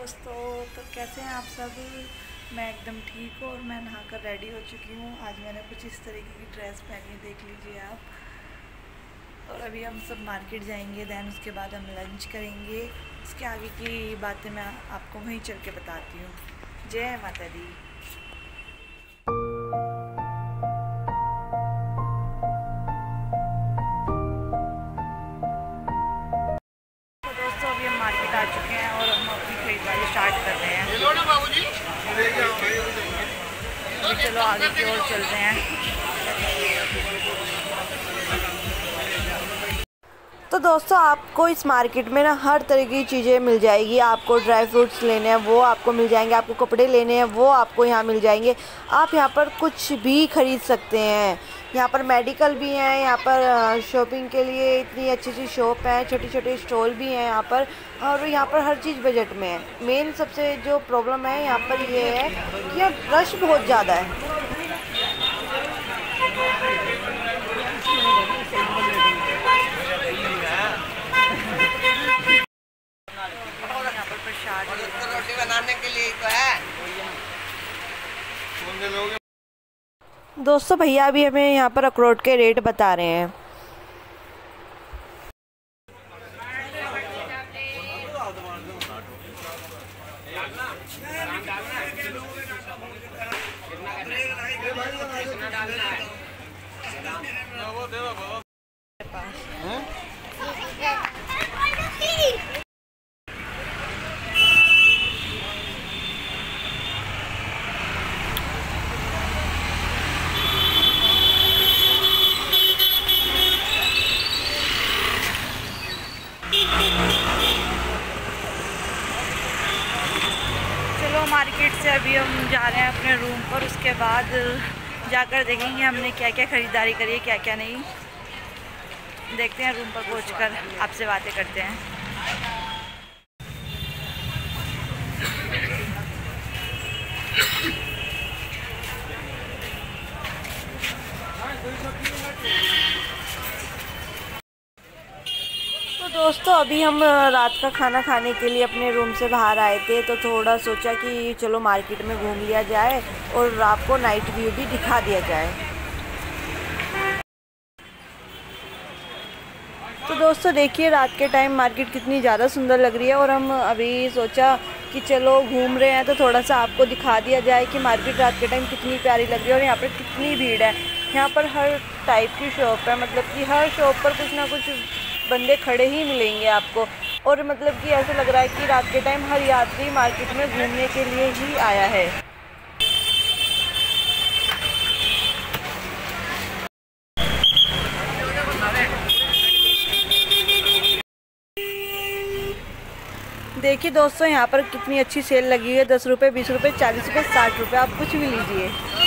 दोस्तों, तो कैसे हैं आप सब। मैं एकदम ठीक हूँ और मैं नहाकर रेडी हो चुकी हूँ। आज मैंने कुछ इस तरीके की ड्रेस पहनी, देख लीजिए आप। और अभी हम सब मार्केट जाएंगे, दैन उसके बाद हम लंच करेंगे। उसके आगे की बातें मैं आपको वहीं चल के बताती हूँ। जय माता दी। अभी हम मार्केट आ चुके हैं और हम अपनी खरीदारी स्टार्ट कर रहे हैं। चलो आगे की ओर चल रहे हैं। तो दोस्तों, आपको इस मार्केट में ना हर तरह की चीज़ें मिल जाएगी। आपको ड्राई फ्रूट्स लेने हैं वो आपको मिल जाएंगे, आपको कपड़े लेने हैं वो आपको यहाँ मिल जाएंगे। आप यहाँ पर कुछ भी ख़रीद सकते हैं। यहाँ पर मेडिकल भी हैं, यहाँ पर शॉपिंग के लिए इतनी अच्छी अच्छी शॉप है, छोटे छोटे स्टॉल भी हैं यहाँ पर। और यहाँ पर हर चीज़ बजट में है। मेन सबसे जो प्रॉब्लम है यहाँ पर ये है कि यहाँ रश बहुत ज़्यादा है। रोटी बनाने के लिए तो है। दोस्तों, भैया अभी हमें यहाँ पर अखरोट के रेट बता रहे हैं। मार्केट से अभी हम जा रहे हैं अपने रूम पर। उसके बाद जाकर देखेंगे हमने क्या क्या ख़रीदारी करी है, क्या क्या नहीं। देखते हैं, रूम पर पहुंचकर आपसे बातें करते हैं। तो दोस्तों, अभी हम रात का खाना खाने के लिए अपने रूम से बाहर आए थे, तो थोड़ा सोचा कि चलो मार्केट में घूम लिया जाए और आपको नाइट व्यू भी दिखा दिया जाए। तो दोस्तों देखिए, रात के टाइम मार्केट कितनी ज़्यादा सुंदर लग रही है। और हम अभी सोचा कि चलो घूम रहे हैं तो थोड़ा सा आपको दिखा दिया जाए कि मार्केट रात के टाइम कितनी प्यारी लग रही है और यहाँ पर कितनी भीड़ है। यहाँ पर हर टाइप की शॉप है, मतलब कि हर शॉप पर कुछ ना कुछ बंदे खड़े ही मिलेंगे आपको। और मतलब कि ऐसा लग रहा है कि रात के टाइम हर यात्री मार्केट में घूमने के लिए ही आया है। देखिए दोस्तों, यहाँ पर कितनी अच्छी सेल लगी है। 10 रुपये, 20 रुपये, 40 रुपये, 60 रुपये, आप कुछ भी लीजिए।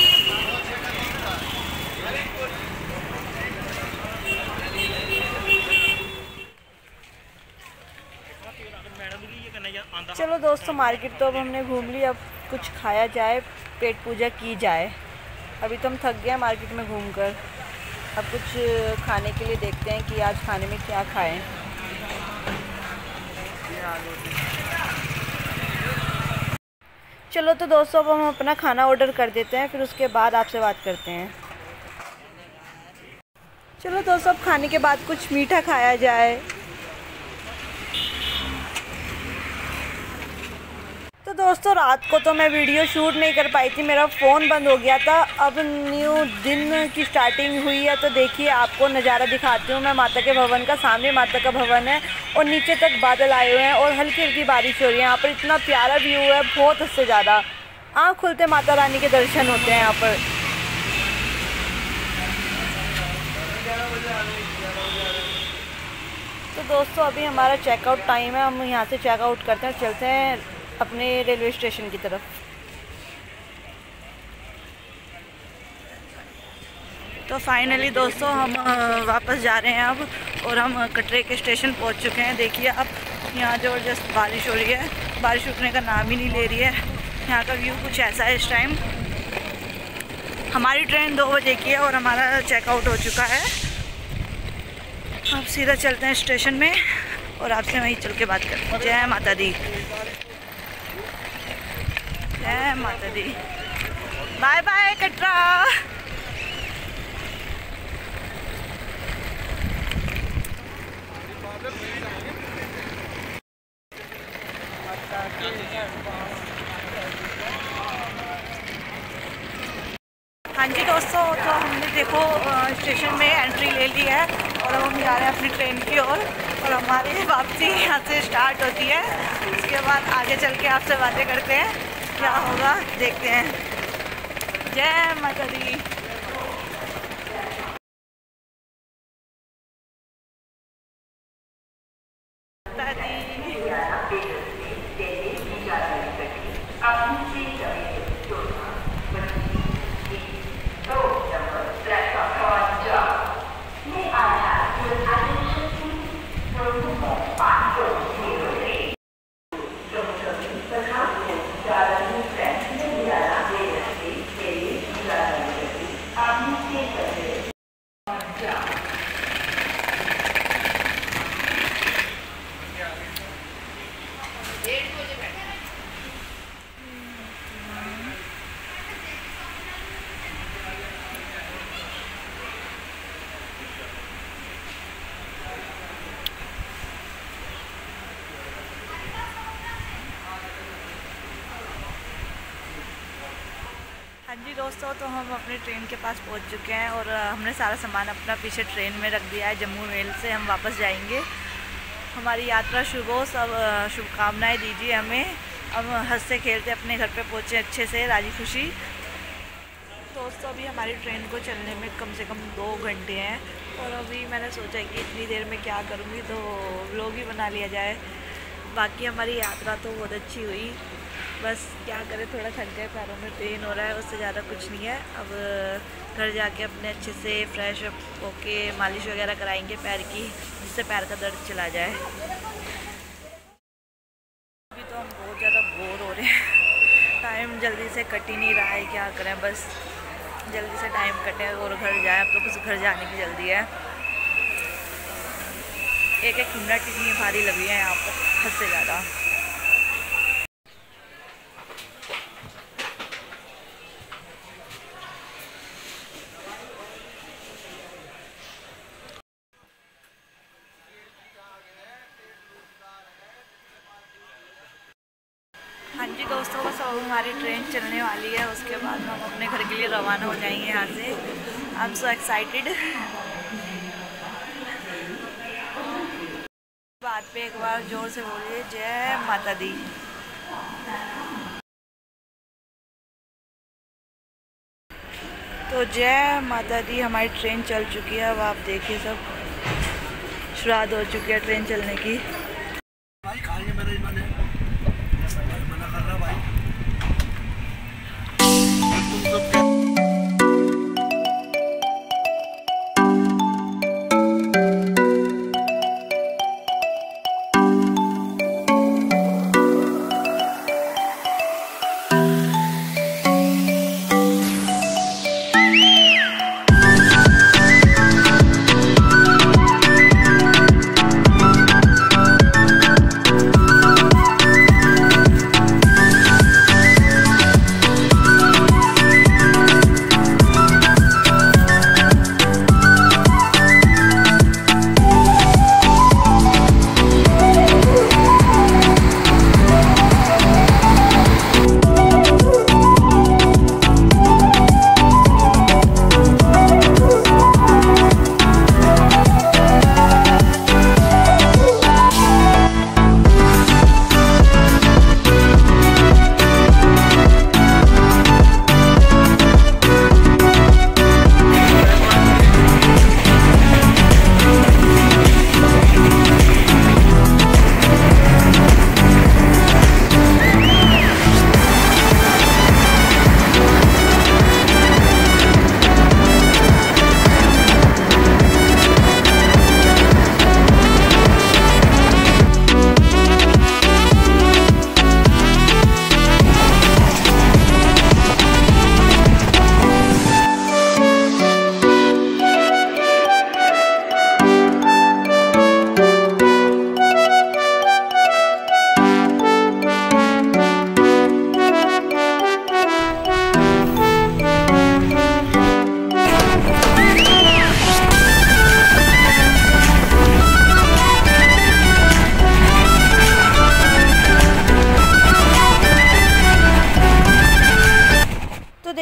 चलो दोस्तों, मार्केट तो अब हमने घूम ली, अब कुछ खाया जाए, पेट पूजा की जाए। अभी तो हम थक गए मार्केट में घूमकर। अब कुछ खाने के लिए देखते हैं कि आज खाने में क्या खाएं। चलो तो दोस्तों, अब हम अपना खाना ऑर्डर कर देते हैं, फिर उसके बाद आपसे बात करते हैं। चलो दोस्तों, अब खाने के बाद कुछ मीठा खाया जाए। तो दोस्तों, रात को तो मैं वीडियो शूट नहीं कर पाई थी, मेरा फ़ोन बंद हो गया था। अब न्यू दिन की स्टार्टिंग हुई है, तो देखिए आपको नज़ारा दिखाती हूँ मैं माता के भवन का। सामने माता का भवन है और नीचे तक बादल आए हुए हैं और हल्की हल्की बारिश हो रही है। यहाँ पर इतना प्यारा व्यू है, बहुत हद से ज़्यादा। आँख खुलते माता रानी के दर्शन होते हैं यहाँ पर। तो दोस्तों, अभी हमारा चेकआउट टाइम है, हम यहाँ से चेकआउट करते हैं, चलते हैं अपने रेलवे स्टेशन की तरफ। तो फाइनली दोस्तों, हम वापस जा रहे हैं अब, और हम कटरे के स्टेशन पहुंच चुके हैं। देखिए आप, यहाँ ज़बरदस्त बारिश हो रही है, बारिश रुकने का नाम ही नहीं ले रही है। यहाँ का व्यू कुछ ऐसा है इस टाइम। हमारी ट्रेन 2 बजे की है और हमारा चेकआउट हो चुका है। अब सीधा चलते हैं स्टेशन में और आपसे वहीं चल के बात करते हैं। जय माता दी। जय माता दी। Bye bye Katra. हाँ जी दोस्तों, तो हमने देखो स्टेशन में एंट्री ले ली है और अब हम जा रहे हैं अपनी ट्रेन की ओर और हमारी वापसी यहाँ से स्टार्ट होती है। उसके बाद आगे चल के आपसे बातें करते हैं, क्या होगा देखते हैं। जय माता दी। हाँ जी दोस्तों, तो हम अपने ट्रेन के पास पहुंच चुके हैं और हमने सारा सामान अपना पीछे ट्रेन में रख दिया है। जम्मू मेल से हम वापस जाएंगे। हमारी यात्रा शुभ हो, सब शुभकामनाएं दीजिए हमें। अब हंसते खेलते अपने घर पे पहुँचे अच्छे से, राजी खुशी। दोस्तों अभी हमारी ट्रेन को चलने में कम से कम 2 घंटे हैं और अभी मैंने सोचा कि इतनी देर में क्या करूँगी, तो व्लॉग ही बना लिया जाए। बाकी हमारी यात्रा तो बहुत अच्छी हुई, बस क्या करें, थोड़ा थक गए, पैरों में पेन हो रहा है, उससे ज़्यादा कुछ नहीं है। अब घर जाके अपने अच्छे से फ्रेश अप होके मालिश वगैरह कराएंगे पैर की, जिससे पैर का दर्द चला जाए। अभी तो हम बहुत ज़्यादा बोर हो रहे हैं, टाइम जल्दी से कट ही नहीं रहा है, क्या करें, बस जल्दी से टाइम कटे और घर जाए। अब तो बस घर जाने की जल्दी है। एक मिनट इतनी भारी लगी है यहाँ पर, हद से ज़्यादा। हाँ जी दोस्तों, बस अब हमारी ट्रेन चलने वाली है, उसके बाद हम अपने घर के लिए रवाना हो जाएंगे यहाँ से। I am so excited. बात पे एक बार जोर से बोलिए, जय माता दी। तो जय माता दी, हमारी ट्रेन चल चुकी है। अब आप देखिए, सब शुरुआत हो चुकी है ट्रेन चलने की।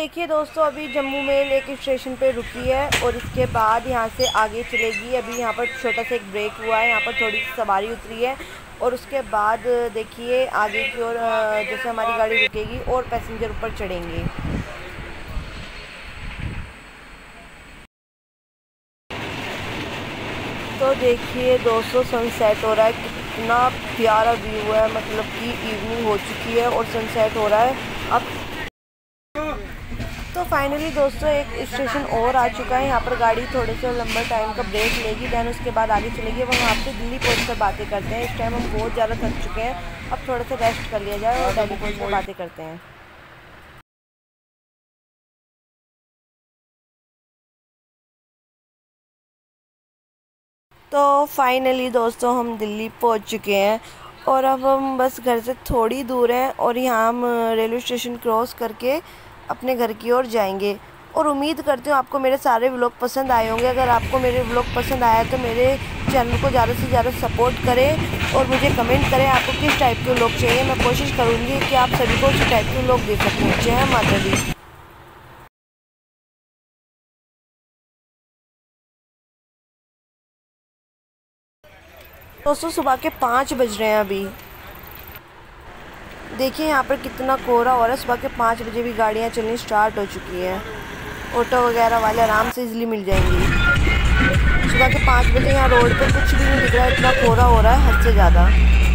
देखिए दोस्तों, अभी जम्मू मेल एक स्टेशन पे रुकी है और इसके बाद यहाँ से आगे चलेगी। अभी यहाँ पर छोटा सा एक ब्रेक हुआ है, यहाँ पर थोड़ी सी सवारी उतरी है और उसके बाद देखिए आगे की ओर जैसे हमारी गाड़ी रुकेगी और पैसेंजर ऊपर चढ़ेंगे। तो देखिए दोस्तों, सनसेट हो रहा है, कितना प्यारा व्यू है, मतलब कि इवनिंग हो चुकी है और सनसेट हो रहा है अब। तो फाइनली दोस्तों एक स्टेशन और आ चुका है। यहाँ पर गाड़ी थोड़े से लंबा टाइम का ब्रेक लेगी, दैन उसके बाद आगे चलेगी। वहाँ आपसे दिल्ली पहुँच कर बातें करते हैं। इस टाइम हम बहुत ज़्यादा थक चुके हैं, अब थोड़ा सा रेस्ट कर लिया जाए और दिल्ली पहुँच कर बातें करते हैं। तो फाइनली दोस्तों हम दिल्ली पहुँच चुके हैं और अब हम बस घर से थोड़ी दूर हैं और यहाँ हम रेलवे स्टेशन क्रॉस करके अपने घर की ओर जाएंगे। और उम्मीद करती हूँ आपको मेरे सारे व्लॉग पसंद आए होंगे। अगर आपको मेरे व्लॉग पसंद आया तो मेरे चैनल को ज़्यादा से ज़्यादा सपोर्ट करें और मुझे कमेंट करें आपको किस टाइप के व्लॉग चाहिए। मैं कोशिश करूँगी कि आप सभी को उसी टाइप के व्लॉग दे सकूँ। जय माता दी। दोस्तों सुबह के 5 बज रहे हैं अभी। देखिए यहाँ पर कितना कोहरा हो रहा है। सुबह के 5 बजे भी गाड़ियाँ चलनी स्टार्ट हो चुकी हैं। ऑटो वगैरह वाले आराम से इजीली मिल जाएंगी। सुबह के 5 बजे यहाँ रोड पर कुछ भी नहीं दिख रहा है, इतना कोहरा हो रहा है हद से ज़्यादा।